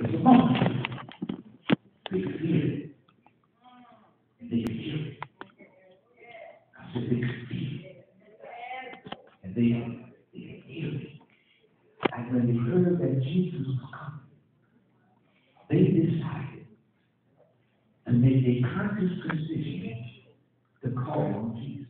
was a moment. They could hear it. And they could hear it. I said they could feel it. And they could hear it. And when they heard that Jesus was coming, they decided to make a conscious decision to call on Jesus.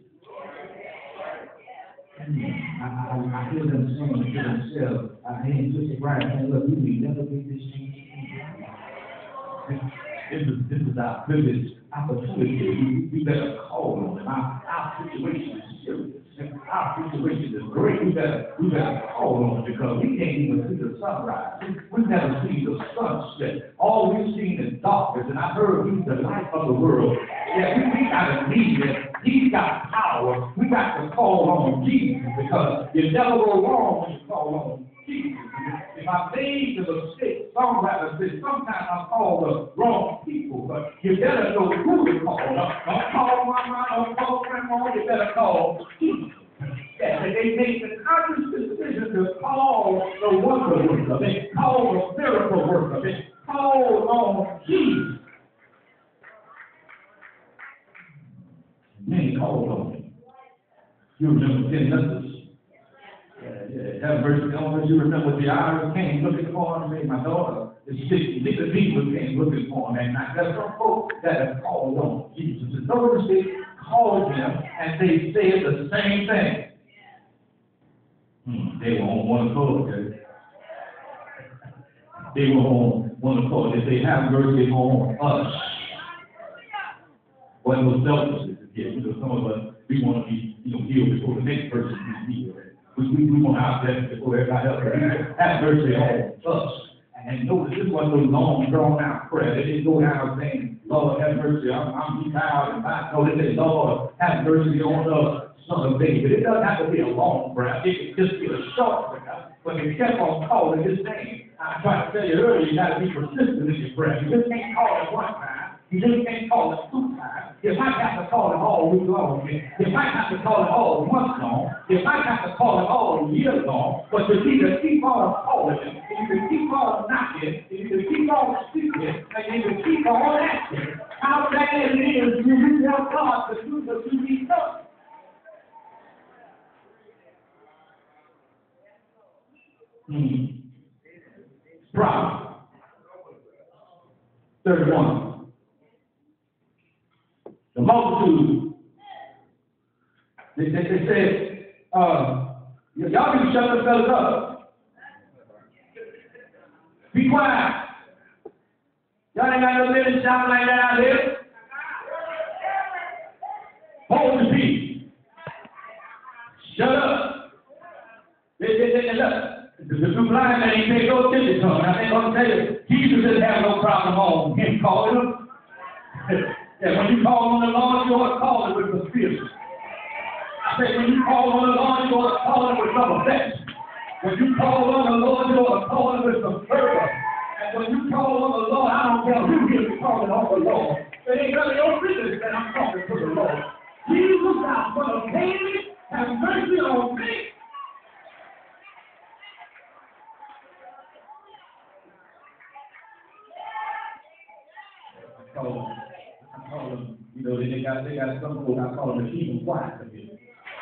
I hear them saying to themselves, I hear Sister Brian saying, look, we may never get this chance again. This is our privilege, opportunity. We better call on him. Our situation is serious. Our situation is great. We better call on it because we can't even see the sunrise. We've never seen the sunset. All we've seen is darkness. And I heard he's the light of the world. Yeah, we got to believe that he's got power. We got to call on Jesus because you never go wrong when you call on Jesus. If I made the mistake, songwriter said, sometimes I call the wrong people, but you better know who to call. Don't call mama, don't call grandma, you better call Jesus. Yeah, they made the conscious decision to call the wonder worker. They call the miracle worker. They call on Jesus. Many called on him. You remember 10 lepers. Have mercy on us. You remember the hours came looking for him. My daughter is 60. The people came looking for him that night. There's some folks that have called on Jesus. And those they called him and they said the same thing. They were on one accord. They were on one accord. If they have mercy on us. What was selfishness again? Some of us, we want to be, healed before the next person is healed. We want our best before everybody else. Have mercy on us. And notice this wasn't no long, drawn out prayer. They didn't go down saying, Lord, have mercy. I'm tired and bad. No, they said, Lord, have mercy on us, son of David. It doesn't have to be a long prayer. It can just be a short prayer. But they kept on calling his name. I tried to tell you earlier, you got to be persistent in your prayer. You just can't call it one time. You just can't call it 2 times. You might have to call it all week long. You might have to call it all month long. You might have to call it all year long. But you need to keep on calling it. You need to keep on knocking. You need to keep on speaking. And you need to keep on asking. How bad it is you tell God to do what you need done. Proverbs 31. The multitude, they said, y'all need to shut the fellas up. Be quiet. Y'all ain't got no business shouting like that out here. Hold the peace. Shut up. The blind man ain't pay no attention to him. I think I'm going to tell you, Jesus didn't have no problem on him calling him. Yeah, when you call on the Lord, you ought to call it with the Spirit. I say, when you call on the Lord, you ought to call it with some affection. When you call on the Lord, you ought to call it with some fervor. And when you call on the Lord, I don't care who is calling on the Lord. It ain't none of your business that I'm talking to the Lord. Jesus, thou son of David, have mercy on me. I call them, they got some folks I call them the keep them quiet committee.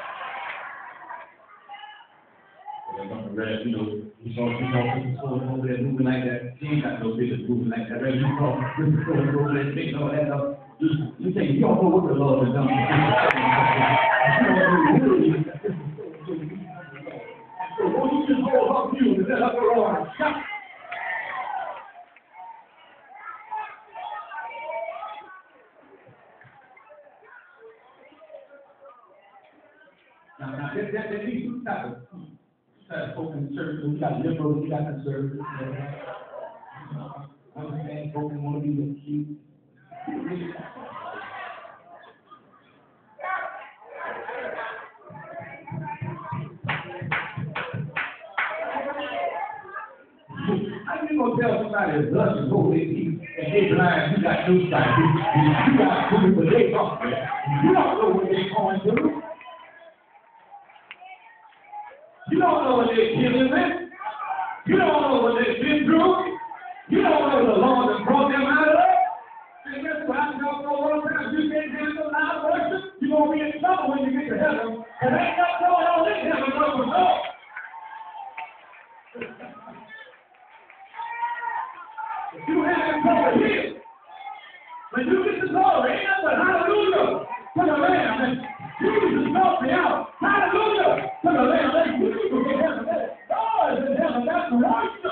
You saw people over there moving like that. She ain't got no business moving like that. You saw people over there making all that stuff. You think you don't know what the Lord has done for you. So won't you just hold up you and let her go on and shout? Now, there these two types of folk in the church. We got liberals, we got conservatives. I understand folk want to be with you. How you gonna tell somebody that's blushing, go with you, and they blind, you got no sight, you got to do what they talk about. You don't know what they're going through. You don't know what they're dealing with. You don't know what they've been through. You don't if you can't handle loud worship, you're going to be in trouble when you get to heaven. And ain't nothing going on in heaven but for God. If you haven't come here, when you get to glory, ain't nothing hallelujah to the Lamb. And Jesus brought me out. Hallelujah to the Lamb. That's Jesus in heaven. That's God is in heaven. That's worship.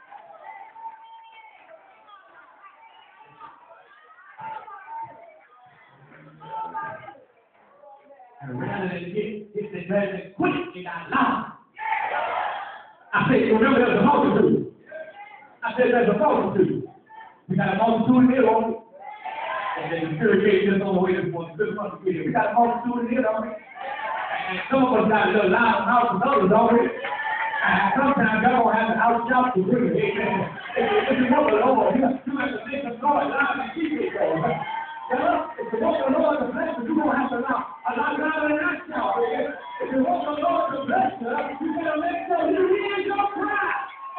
And rather than get the president quick, you got loud. I said, remember there's a multitude. I said there's a multitude. We got a multitude here, don't we? And then the spirit gate just on the way this morning. We got a multitude here, don't we? And some of us got a little loud mouth and others, don't we? And sometimes y'all gonna have to out-shout the word. Amen. If you want the Lord, you have to think of God loud and keep it going. If you want the Lord to bless you, you're going to have to allow God to ask you. If you want the Lord to bless you, you got to make sure you hear your cry.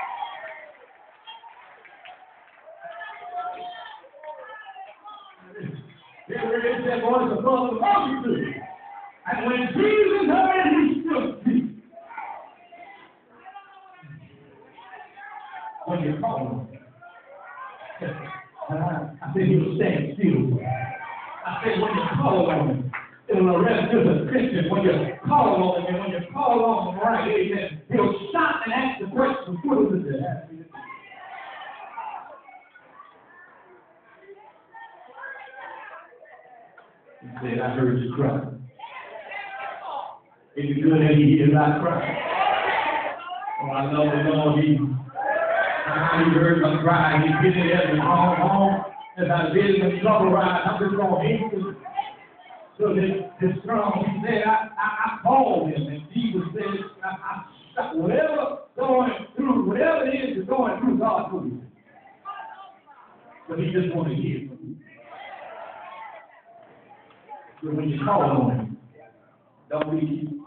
There is that voice above the multitude. And when Jesus heard it, he stood still. When you call him, I said he was standing still. I said when you call on him, it will arrest you as a Christian. When you call on him, and when you call on him, right, amen, he'll stop and ask the question, what is it? He said, I heard you cry. Is it good that he hears I cry? Oh, I love the Lord Jesus. He heard my cry. He did it as a home. As I did in the trouble ride, I'm just going to hasten to this throne. He said, I called him. And Jesus said, whatever it is you're going through, God will you. But he just wants to hear from you. So when you call on him, don't be